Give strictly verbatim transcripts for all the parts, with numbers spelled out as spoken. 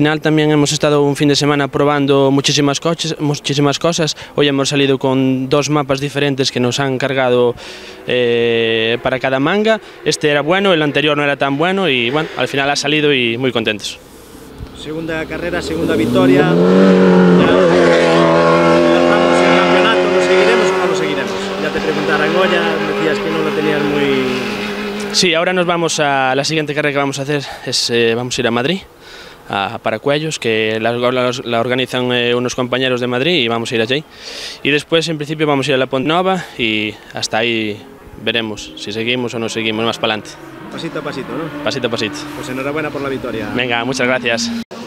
final también hemos estado un fin de semana probando muchísimas, coches, muchísimas cosas. Hoy hemos salido con dos mapas diferentes que nos han cargado eh, para cada manga. Este era bueno, el anterior no era tan bueno y bueno, al final ha salido y muy contentos. Segunda carrera, segunda victoria. Ya estamos en el campeonato, ¿lo seguiremos o no lo seguiremos? Ya te preguntarán, Goya, decías que no lo tenías muy... Sí, ahora nos vamos a la siguiente carrera que vamos a hacer, es, eh, vamos a ir a Madrid, a Paracuellos, que la, la, la organizan eh, unos compañeros de Madrid y vamos a ir allí. Y después, en principio, vamos a ir a la Pontnova y hasta ahí veremos si seguimos o no seguimos más para adelante. Pasito a pasito, ¿no? Pasito a pasito. Pues enhorabuena por la victoria. Venga, muchas gracias.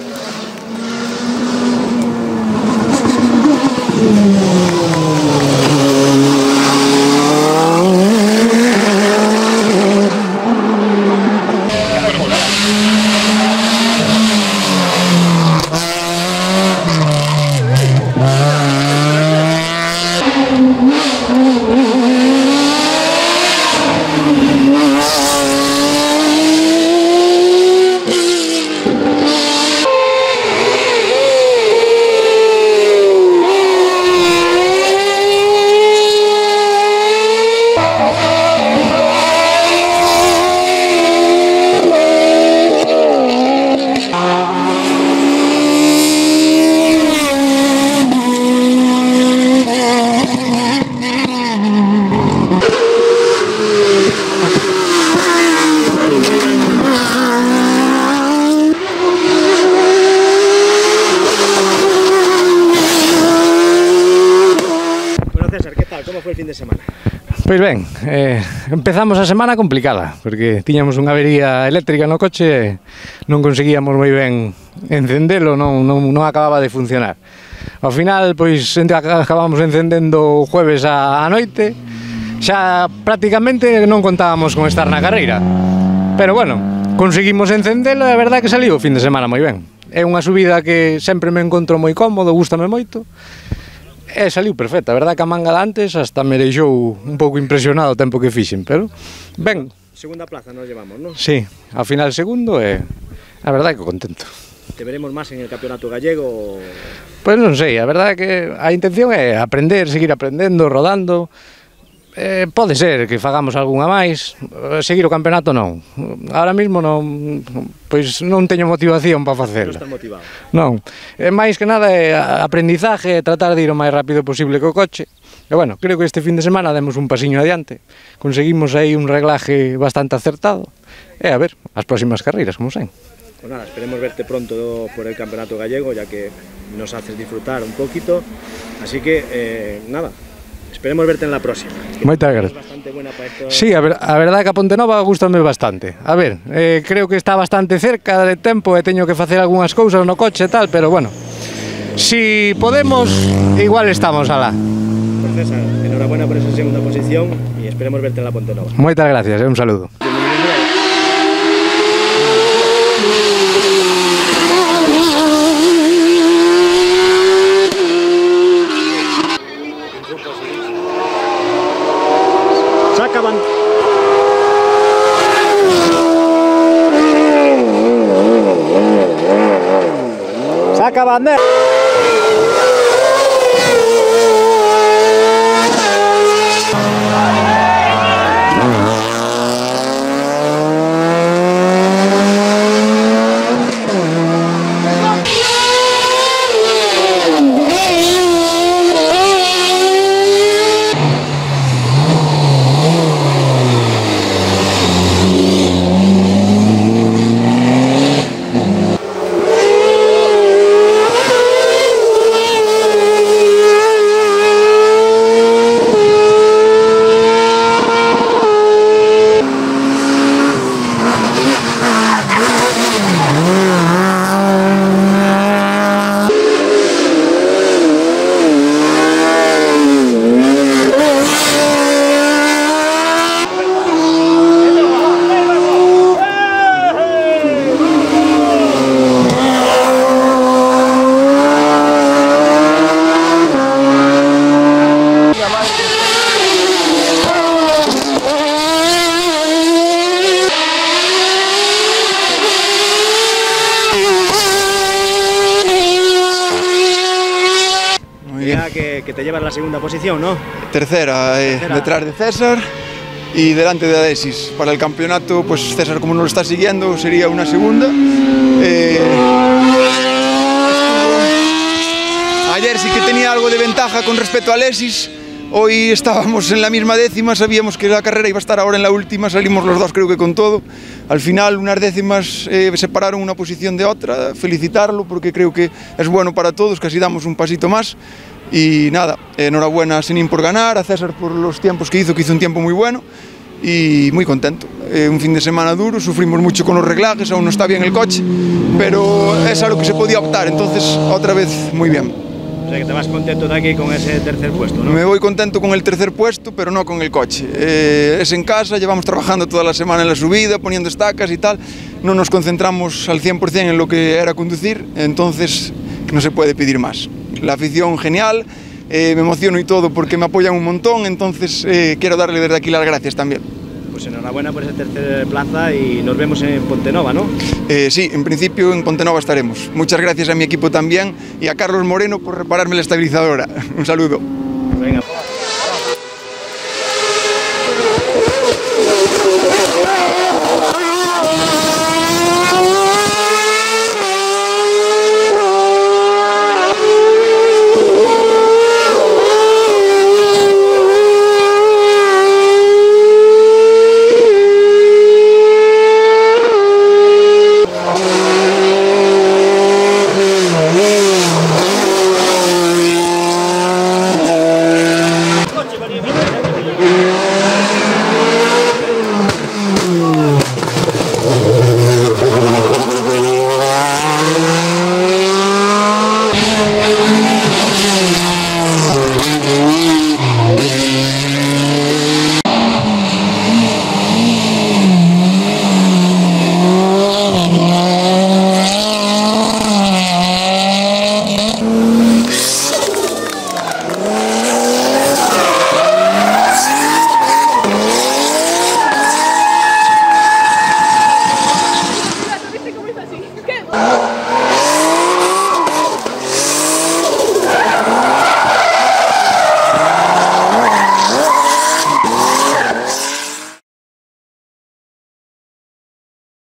¿Cómo fue el fin de semana? Pois ben, eh, empezamos a semana complicada, porque tiñamos unha avería eléctrica no coche e non conseguíamos moi ben encendelo, non, non, non acababa de funcionar. Ao final, pois, acabamos encendendo o jueves a, a noite, xa prácticamente non contábamos con estar na carreira. Pero bueno, conseguimos encendelo e a verdade que saliu o fin de semana moi ben. É unha subida que sempre me encontro moi cómodo, gústame moito. E saliu perfecta, a verdade que a manga de antes hasta me deixou un pouco impresionado o tempo que fixen, pero ben. Segunda plaza nos llevamos, non? Sí, ao final segundo e a verdade que contento. Te veremos máis en el campeonato gallego? Pois non sei, a verdade que a intención é aprender, seguir aprendendo, rodando. Eh, pode ser que fagamos algunha máis, seguir o campeonato non. Ahora mesmo non, pois non teño motivación para facelo. Non estás motivado? Non, é máis que nada é aprendizaje, tratar de ir o máis rápido posible co coche. E bueno, creo que este fin de semana demos un pasiño adiante, conseguimos aí un reglaje bastante acertado. E a ver, as próximas carreiras, como sei. Pues nada, esperemos verte pronto por el campeonato gallego, ya que nos haces disfrutar un poquito. Así que, eh, nada. Esperemos verte en la próxima. Moitas gracias. Bastante buena para esto. Sí, a, ver, a verdade que a Pontenova gustame bastante. A ver, eh, creo que está bastante cerca de tempo e teño que facer algunhas cousas no coche e tal, pero bueno, si podemos, igual estamos alá. Pues César, enhorabuena por esa segunda posición y esperemos verte en la Pontenova. Moitas gracias, eh, un saludo. Saca bandera. Saca bandera. que, que te llevas la segunda posición, ¿no? Tercera, eh, Tercera. detrás de César y delante de Adesis. Para el campeonato, pues César, como no lo está siguiendo, sería una segunda. Eh, ayer sí que tenía algo de ventaja con respecto a Alexis. Hoy estábamos en la misma décima, sabíamos que la carrera iba a estar ahora en la última, salimos los dos creo que con todo. Al final unas décimas eh, separaron una posición de otra, felicitarlo porque creo que es bueno para todos, que así damos un pasito más. Y nada, enhorabuena a Senin por ganar, a César por los tiempos que hizo, que hizo un tiempo muy bueno y muy contento. Eh, un fin de semana duro, sufrimos mucho con los reglajes, aún no está bien el coche, pero es a lo que se podía optar, entonces otra vez muy bien. O sea que te vas contento de aquí con ese tercer puesto, ¿no? Me voy contento con el tercer puesto, pero no con el coche. Eh, es en casa, llevamos trabajando toda la semana en la subida, poniendo estacas y tal. No nos concentramos al cien por cien en lo que era conducir, entonces no se puede pedir más. La afición genial, eh, me emociono y todo porque me apoyan un montón, entonces eh, quiero darle desde aquí las gracias también. Pues enhorabuena por esa tercera plaza y nos vemos en Pontenova, ¿no? Eh, sí, en principio en Pontenova estaremos. Muchas gracias a mi equipo también y a Carlos Moreno por repararme la estabilizadora. Un saludo. Venga.